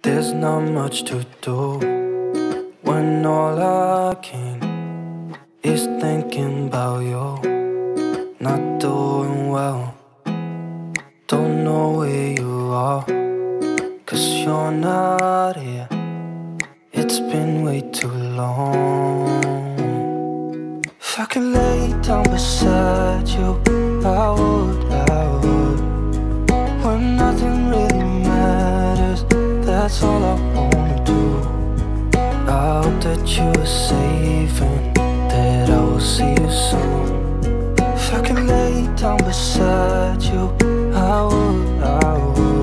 There's not much to do when all I can is thinking about you. Not doing well, don't know where you are, 'cause you're not here. It's been way too long. If I could lay down beside you, I would. When nothing really matters, that's all I wanna do. I hope that you are safe and that I will see you soon. If I could lay down beside you, I would.